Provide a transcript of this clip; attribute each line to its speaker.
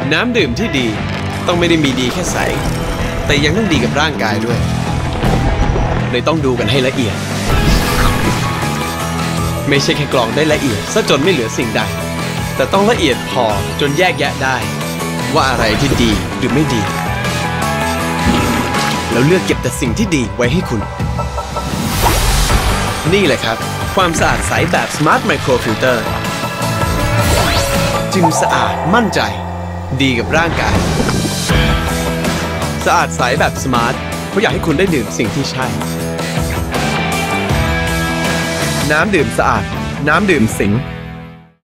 Speaker 1: น้ำดื่มที่ดีต้องไม่ได้มีดีแค่ใสแต่ยังต้องดีกับร่างกายด้วยเลยต้องดูกันให้ละเอียดไม่ใช่แค่กรองได้ละเอียดซะจนไม่เหลือสิ่งใดแต่ต้องละเอียดพอจนแยกแยะได้ว่าอะไรที่ดีหรือไม่ดีแล้วเลือกเก็บแต่สิ่งที่ดีไว้ให้คุณนี่แหละครับความสะอาดใสแบบ Smart Microfilter จึงสะอาดมั่นใจดีกับร่างกายสะอาดใสแบบ Smart เพราะอยากให้คุณได้ดื่มสิ่งที่ใช่น้ำดื่มสะอาดน้ำดื่มสิง